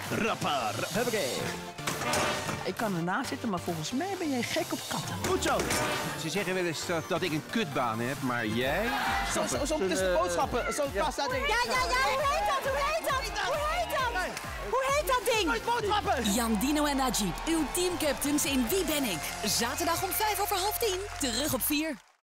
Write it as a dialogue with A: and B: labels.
A: Rappa, huppakee. Ik kan ernaast zitten, maar volgens mij ben jij gek op katten. Goed zo.
B: Ze zeggen wel eens dat ik een kutbaan heb, maar jij...
A: Zo tussen de boodschappen, zo'n kast daar ding.
C: Ja, hoe heet dat? Hoe heet dat ding?
A: Boodschappen!
D: Jan, Dino en Najib, uw teamcaptains in Wie ben ik? Zaterdag om 10:05, terug op 4.